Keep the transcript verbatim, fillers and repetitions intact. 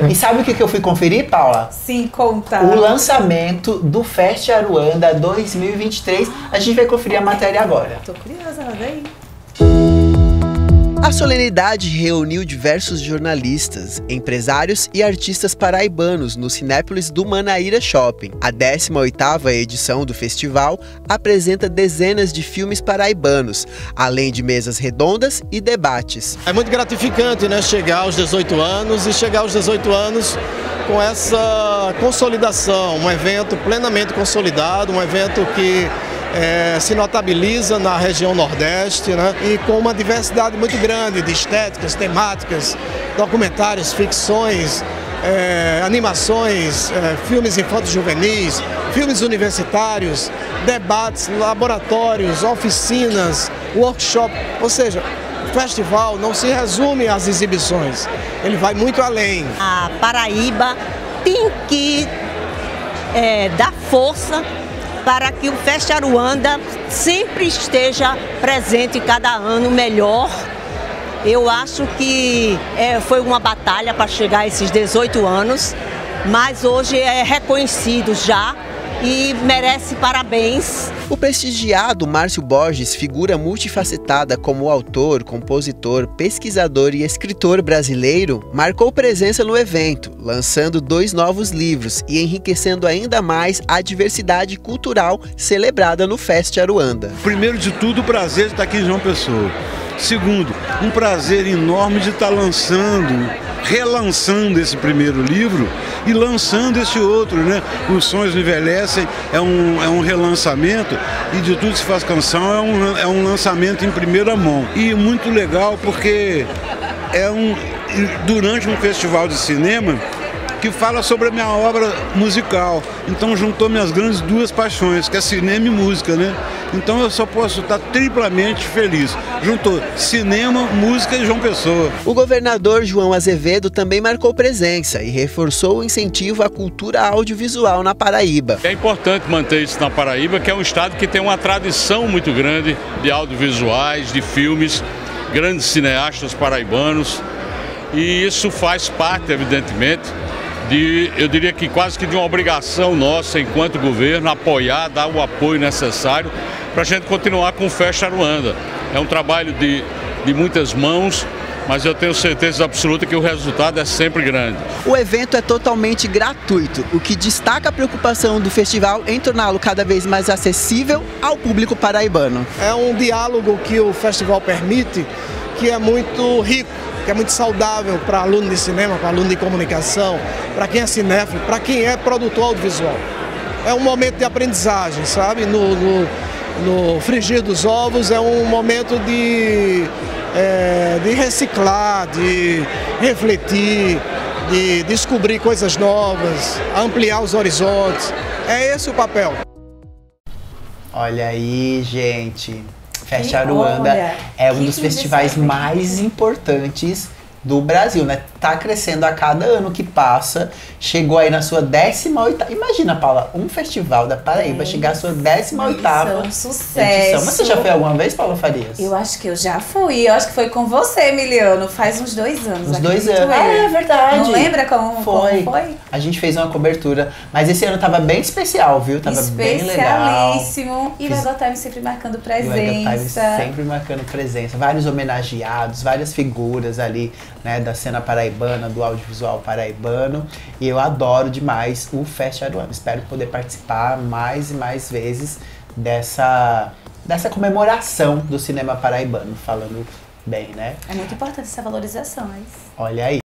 E sabe o que que eu fui conferir, Paula? Sim, conta. O lançamento do Fest Aruanda dois mil e vinte e três. A gente vai conferir a matéria agora. Tô curiosa, roda aí. A solenidade reuniu diversos jornalistas, empresários e artistas paraibanos no Cinépolis do Manaíra Shopping. A décima oitava edição do festival apresenta dezenas de filmes paraibanos, além de mesas redondas e debates. É muito gratificante, né, chegar aos dezoito anos e chegar aos dezoito anos com essa consolidação, um evento plenamente consolidado, um evento que É, se notabiliza na região Nordeste, né? E com uma diversidade muito grande de estéticas, temáticas, documentários, ficções, é, animações, é, filmes infantos juvenis, filmes universitários, debates, laboratórios, oficinas, workshop, ou seja, o festival não se resume às exibições, ele vai muito além. A Paraíba tem que é, dar força para que o Fest Aruanda sempre esteja presente cada ano melhor. Eu acho que é, foi uma batalha para chegar a esses dezoito anos, mas hoje é reconhecido já e merece parabéns. O prestigiado Márcio Borges, figura multifacetada como autor, compositor, pesquisador e escritor brasileiro, marcou presença no evento, lançando dois novos livros e enriquecendo ainda mais a diversidade cultural celebrada no Fest Aruanda. Primeiro de tudo, o prazer de estar aqui em João Pessoa. Segundo, um prazer enorme de estar lançando, relançando esse primeiro livro e lançando esse outro, né? Os Sonhos Envelhecem é um, é um relançamento e De Tudo Se Faz Canção é um, é um lançamento em primeira mão. E muito legal porque é um, durante um festival de cinema que fala sobre a minha obra musical. Então juntou minhas grandes duas paixões, que é cinema e música, né? Então eu só posso estar triplamente feliz. Juntou cinema, música e João Pessoa. O governador João Azevedo também marcou presença e reforçou o incentivo à cultura audiovisual na Paraíba. É importante manter isso na Paraíba, que é um estado que tem uma tradição muito grande de audiovisuais, de filmes, grandes cineastas paraibanos. E isso faz parte, evidentemente, De, eu diria que quase que de uma obrigação nossa, enquanto governo, apoiar, dar o apoio necessário para a gente continuar com o Fest Aruanda. É um trabalho de, de muitas mãos, mas eu tenho certeza absoluta que o resultado é sempre grande. O evento é totalmente gratuito, o que destaca a preocupação do festival em torná-lo cada vez mais acessível ao público paraibano. É um diálogo que o festival permite, que é muito rico, que é muito saudável para aluno de cinema, para aluno de comunicação, para quem é cinéfilo, para quem é produtor audiovisual. É um momento de aprendizagem, sabe? No, no, no frigir dos ovos é um momento de, é, de reciclar, de refletir, de descobrir coisas novas, ampliar os horizontes. É esse o papel. Olha aí, gente. Fest Aruanda é um dos festivais mais importantes do Brasil, né? Tá crescendo a cada ano que passa. Chegou aí na sua décima oitava. Imagina, Paula, um festival da Paraíba é, chegar à sua décima oitava um sucesso. edição. Mas você já foi alguma vez, Paula Farias? Eu acho que eu já fui. Eu acho que foi com você, Emiliano. Faz uns dois anos. Uns dois anos. Ah, é verdade. Não lembra como foi. como foi? A gente fez uma cobertura. Mas esse ano tava bem especial, viu? Tava bem legal. Especialíssimo. E o Ego Time sempre marcando presença. E o Ego Time sempre marcando presença. Vários homenageados, várias figuras ali, né? Da cena paraibana, do audiovisual paraibano. E eu adoro demais o Fest Aruanda. Espero poder participar mais e mais vezes dessa, dessa comemoração do cinema paraibano, falando bem, né? É muito importante essa valorização, é isso. Olha aí.